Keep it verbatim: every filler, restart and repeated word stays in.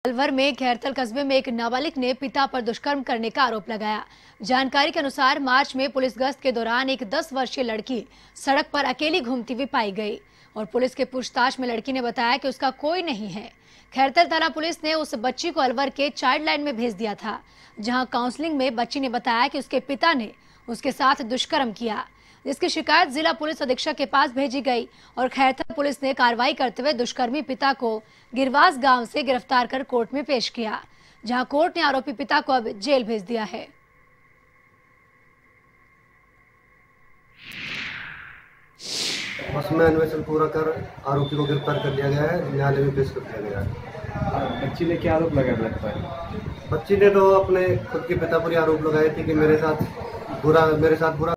अलवर में खैरतल कस्बे में एक नाबालिग ने पिता पर दुष्कर्म करने का आरोप लगाया। जानकारी के अनुसार मार्च में पुलिस गश्त के दौरान एक दस वर्षीय लड़की सड़क पर अकेली घूमती हुई पाई गई और पुलिस के पूछताछ में लड़की ने बताया कि उसका कोई नहीं है। खैरतल थाना पुलिस ने उस बच्ची को अलवर के चाइल्ड लाइन में भेज दिया था, जहां काउंसलिंग में बच्ची ने बताया कि उसके पिता ने उसके साथ दुष्कर्म किया, जिसकी शिकायत जिला पुलिस अधीक्षक के पास भेजी गई और खैरतल पुलिस ने कार्रवाई करते हुए दुष्कर्मी पिता को गिरवास गांव से गिरफ्तार कर कोर्ट में पेश किया, जहां कोर्ट ने आरोपी पिता को अब जेल भेज दिया है। उसमें अन्वेषण पूरा कर आरोपी को गिरफ्तार कर लिया गया है, न्यायालय में पेश कर दिया गया है। बच्ची ने क्या आरोप लगाया लगता है? बच्ची ने तो अपने खुद के पिता पर आरोप लगाए थे कि मेरे साथ बुरा मेरे साथ बुरा